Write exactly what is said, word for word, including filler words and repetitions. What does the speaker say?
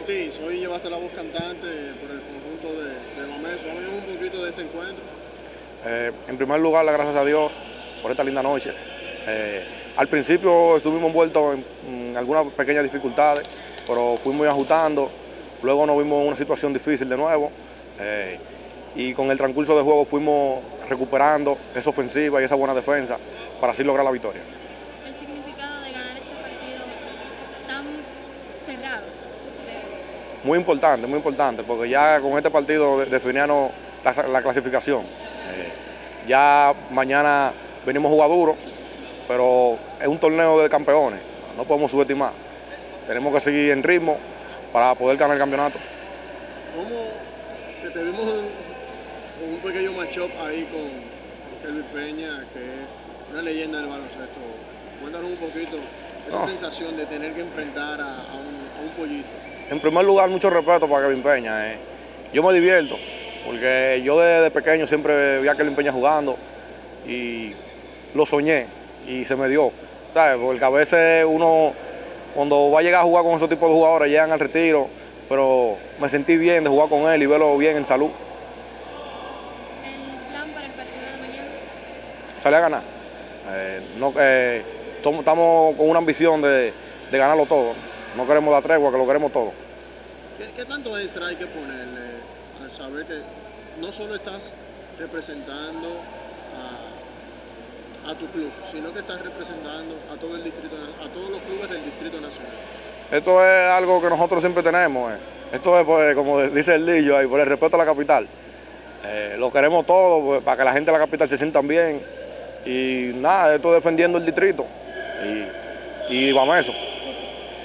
Ortiz, hoy llevaste la voz cantante por el conjunto de, de Bameso. Háblanos un poquito de este encuentro. Eh, en primer lugar, las gracias a Dios por esta linda noche. Eh, al principio estuvimos envueltos en, en algunas pequeñas dificultades, pero fuimos ajustando. Luego nos vimos en una situación difícil de nuevo. Eh, y con el transcurso del juego fuimos recuperando esa ofensiva y esa buena defensa para así lograr la victoria. El significado de ganar este partido tan cerrado. Muy importante, muy importante, porque ya con este partido definíamos la, la clasificación. Eh, ya mañana venimos a jugar duro, pero es un torneo de campeones, no podemos subestimar. Tenemos que seguir en ritmo para poder ganar el campeonato. ¿Cómo que te vimos un, un pequeño matchup ahí con Kelvin Peña, que es una leyenda del baloncesto? Cuéntanos un poquito esa no. sensación de tener que enfrentar a, a, un, a un pollito. En primer lugar, mucho respeto para Kelvin Peña. Eh. Yo me divierto, porque yo desde pequeño siempre vi a Kelvin Peña jugando y lo soñé y se me dio, ¿sabes? Porque a veces uno, cuando va a llegar a jugar con esos tipos de jugadores, llegan al retiro, pero me sentí bien de jugar con él y verlo bien en salud. ¿El plan para el partido de mañana? Salir a ganar. Eh, no, eh, estamos con una ambición de, de ganarlo todo. No queremos dar tregua, que lo queremos todo. ¿Qué, qué tanto extra hay que ponerle al saber que no solo estás representando a, a tu club, sino que estás representando a todo el distrito, a todos los clubes del Distrito Nacional? Esto es algo que nosotros siempre tenemos. Eh. Esto es, pues, como dice el Lillo, ahí, por el respeto a la capital. Eh, lo queremos todo, pues, para que la gente de la capital se sientan bien. Y nada, esto defendiendo el distrito. Y, y vamos a eso.